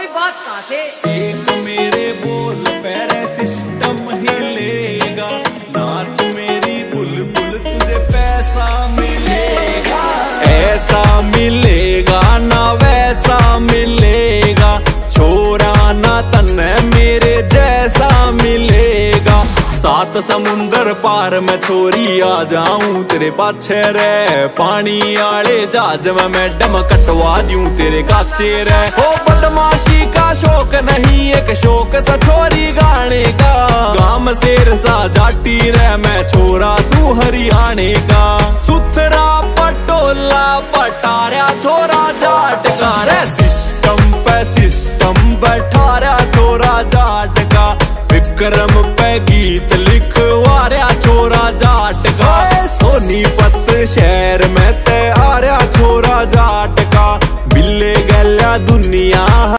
कोई बात कहाँ से। एक मेरे बोल पैरे सिस्टम हिलेगा, नाच मेरी बुलबुल तुझे पैसा मिलेगा। ऐसा मिलेगा ना वैसा मिलेगा, छोरा ना तन्ने मेरे जैसा मिलेगा। सात समुंदर पार मैं छोरी आ जाऊं तेरे पाछे रे, पानी आले जहाज में मैडम कटवा दूं तेरे काचे रे। हो बदमाशी का शौक नहीं एक शौक सा छोरी गाने का, गाम शेर सा जाटी रे मैं छोरा सू हरियाणे का। सुथरा पटोला पटारा छोरा जाट का रे, सिस्टम पे सिस्टम बैठा रहा छोरा जाट का। विक्रम पे गीत लिखवा छोरा जाट का, सोनीपत शहर में ते आ रहा छोरा जाट का। बिल्ले गल्या दुनिया